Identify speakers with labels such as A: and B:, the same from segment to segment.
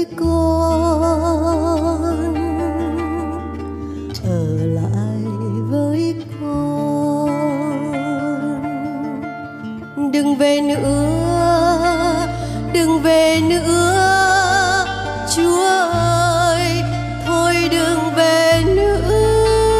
A: con, ở lại với con. Đừng về nữa, đừng về nữa, Chúa ơi, thôi đừng về nữa.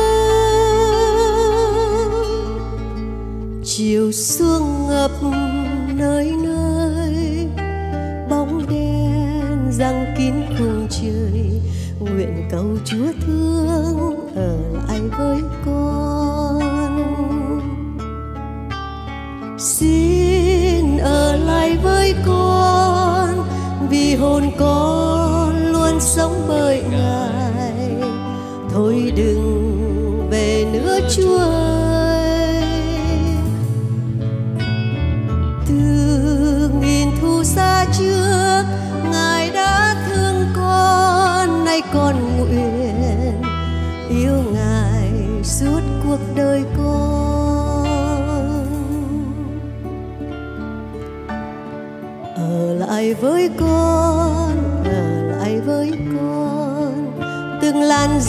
A: Chiều xuống ngập nơi nơi, bóng đen giăng kín khung trời. Nguyện cầu Chúa thương ở lại với con. Xin ở lại với con, vì hồn con luôn sống bởi Ngài. Thôi đừng về nữa Chúa ơi. Từ nghìn thu xa trước, Ngài đã thương con, nay con nguyện yêu Ngài suốt cuộc đời con. Ở lại với con, ở lại với con. Từng làn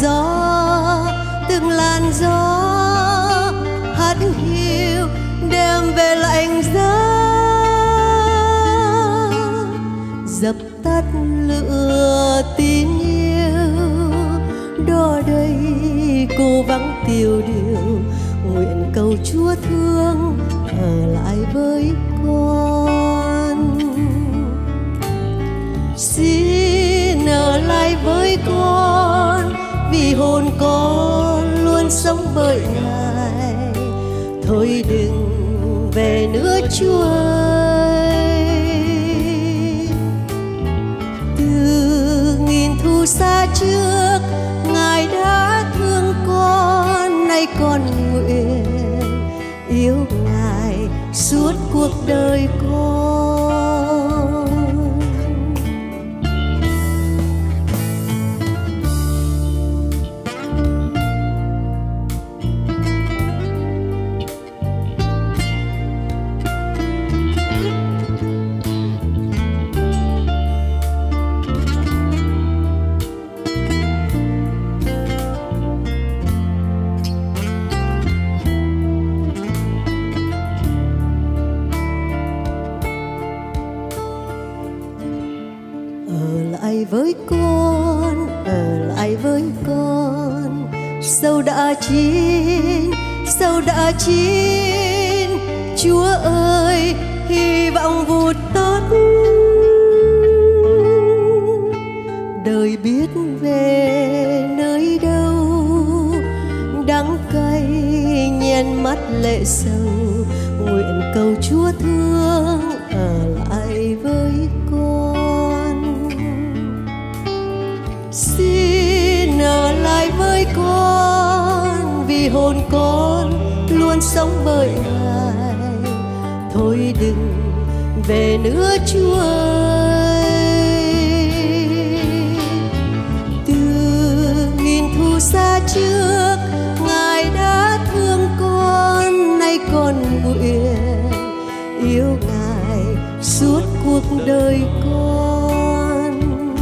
A: gió hắt hiu đem về lạnh giá, dập tắt lửa tin yêu. Đó đây cô vắng tiêu điều, nguyện cầu Chúa thương ở lại với con. Xin ở lại với con, vì hồn con luôn sống bởi Ngài. Thôi đừng về nữa Chúa ơi. Từ nghìn thu xa trước, Ngài đã thương con, nay con nguyện yêu Ngài suốt cuộc đời con. Lại với con, ở lại với con. Sâu đã chín, Chúa ơi, hy vọng vụt tắt. Đời biết về nơi đâu, đắng cay nhen mắt lệ sầu. Nguyện cầu Chúa thương ở lại với con. Xin ở lại với con, vì hồn con luôn sống bởi Ngài. Thôi đừng về nữa Chúa ơi. Từ nghìn thu xa trước, Ngài đã thương con, nay con nguyện yêu Ngài suốt cuộc đời con.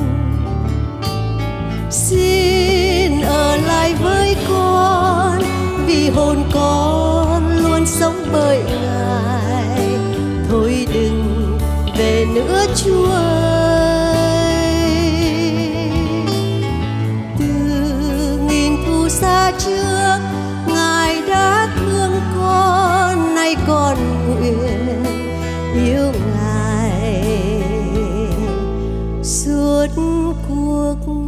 A: Xin ở lại với con, vì hồn con luôn sống bởi Ngài. Thôi đừng về nữa Chúa ơi. Từ nghìn thu xa trước, Ngài đã thương con, nay con nguyện yêu Ngài suốt cuộc